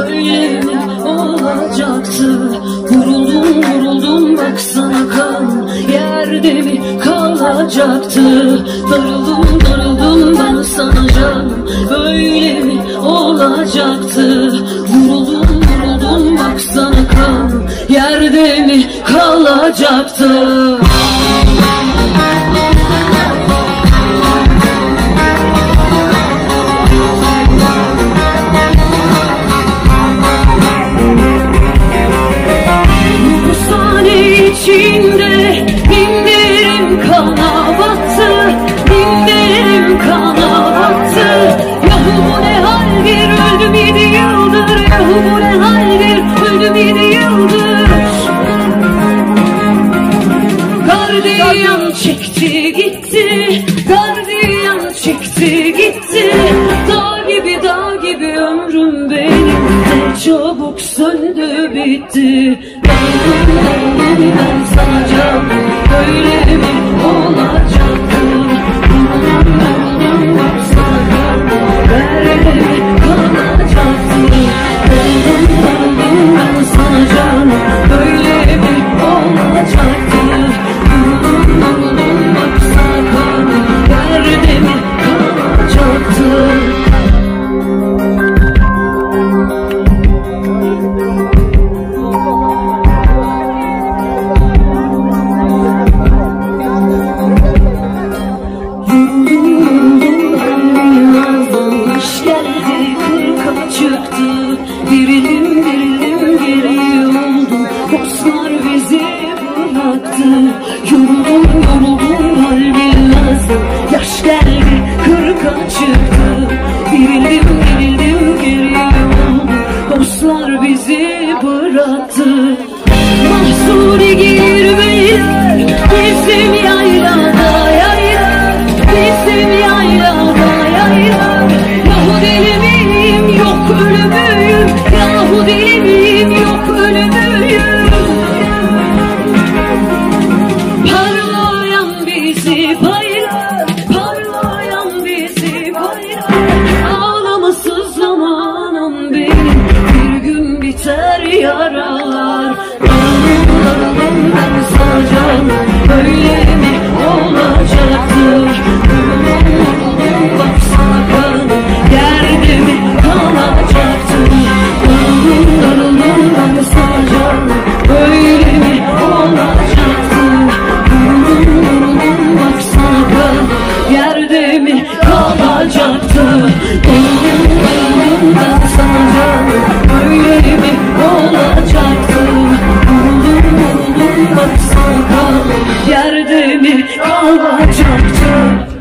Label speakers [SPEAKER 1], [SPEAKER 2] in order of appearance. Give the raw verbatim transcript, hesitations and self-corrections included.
[SPEAKER 1] böyle mi olacaktı? Vuruldum vuruldum baksana kan yerde mi kalacaktı? Darıldım darıldım ben sana can, böyle mi olacaktı? Vuruldum vuruldum baksana kan yerde mi kalacaktı? İçinde binlerim kana battı, binlerim kana battı. Yahu bu ne haldir, öldüm yedi yıldır. Yahu bu ne haldir, öldüm yedi yıldır. Gardiyan çekti gitti, gardiyan çekti gitti. Dağ gibi dağ gibi ömrüm benim ne çabuk söndü bitti. Ben sana can, böyle mi olacaktı? Vuruldum baksana kan, böyle mi kalacaktı? Vuruldum ben sana can, böyle mi olacaktı? Vuruldum baksana kan, böyle mi kalacaktı? Dirildim dirildim geri oldum, dostlar bizi bıraktı. Yoruldum yoruldum kalbim lazım, yaş geldi kırka çıktı. Dirildim dirildim geri oldum, dostlar bizi bıraktı. Mahsuni girmeyiler bizim yaylada yaylar, bizim yaylada yaylar. Yahu deli miyim yok ölümüyüm, yahu deli miyim yok ölümüyüm. Parlayan bizi paylar, parlayan bizi paylar. Ağlama sızlama anam benim, bir gün biter yaralar. Daralım daralım ben sana can, böyle mi olacaktır? Vuruldum vuruldum baksana kan, yerde mi kalacaktır? Daralım daralım ben sana can, böyle mi olacaktır? Vuruldum vuruldum baksana kan, yerde mi kalacaktır? Daralım daralım ben sana can, böyle mi olacaktır? Vuruldum vuruldum baksana kan, yerde mi kalacaktır?